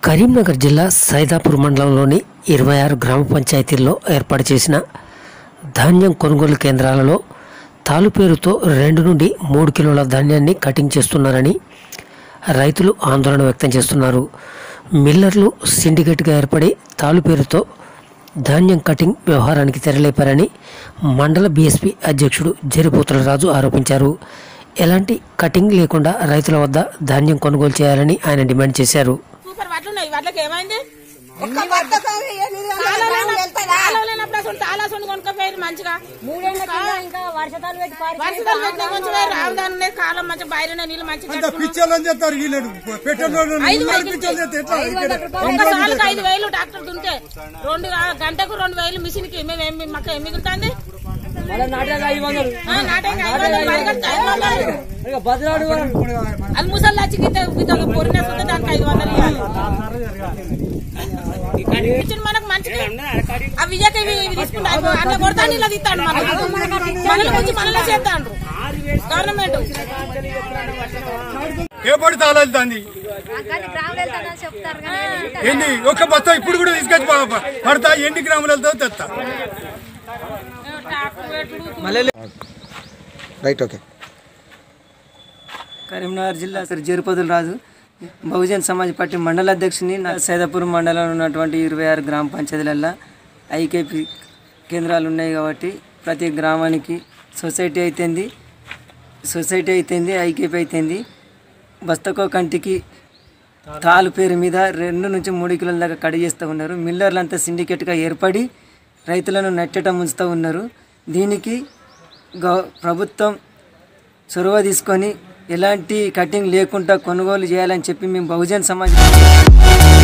కరీంనగర్ జిల్లా సైదాపూర్ మండలంలోని 26 గ్రామ పంచాయతీల్లో ఏర్పాటు చేసిన ధాన్యం కొనుగోలు కేంద్రాలలో తాలు పేరుతో 2 నుండి 3 కిలోల ధాన్యాన్ని కటింగ్ చేస్తున్నారని రైతులు ఆందోళన వ్యక్తం చేస్తున్నారు. మిల్లర్లు సిండికేట్గా ఏర్పడి తాలు పేరుతో ధాన్యం కటింగ్ వ్యవహారానికి తెరలేపారని మండల బీఎస్పీ అధ్యక్షుడు జరిపోతుల రాజు ఆరోపించారు. ఎలాంటి కటింగ్ లేకుండా రైతుల వద్ద ధాన్యం కొనుగోలు చేయాలని ఆయన డిమాండ్ చేశారు. గంటకు 2,000 మిషన్ కి మాకు ఏం మిగులుతుంది? అది ముసలి వచ్చి పొరిన దానికి 500 మనకు మంచిది. ఆ విజయక తీసుకుంటా అట్లా కొడతాను ఇలా తీస్తాడు మనల్ని వచ్చి మనల్ని చేస్తాడు గవర్నమెంట్. ఏ పడితే ఆలోచిస్తుంది ఎన్ని ఒక్క బస్తా ఇప్పుడు కూడా తీసుకొచ్చి పడతా ఎన్ని గ్రాములతో తెస్తా. Right okay. కరీంనగర్ జిల్లా జరిపోతుల రాజు, బహుజన్ సమాజ్ పార్టీ మండల అధ్యక్షుని. సైదాపూర్ మండలంలో ఉన్నటువంటి 26 గ్రామ పంచాయతీలలో ఐకేపీ కేంద్రాలు ఉన్నాయి కాబట్టి ప్రతి గ్రామానికి సొసైటీ అయితేంది ఐకేపీ అయితేంది బస్తకో కంటికి తాలు పేరు మీద 2 నుంచి 3 కిలోల దాకా కడి చేస్తూ ఉన్నారు. మిల్లర్లు అంతా సిండికేట్గా ఏర్పడి రైతులను నెట్టడం ఉంచుతూ ఉన్నారు. దీనికి ప్రభుత్వం చొరవ తీసుకొని ఎలాంటి కటింగ్ లేకుండా కొనుగోలు చేయాలని చెప్పి మేము బహుజన్ సమాజ్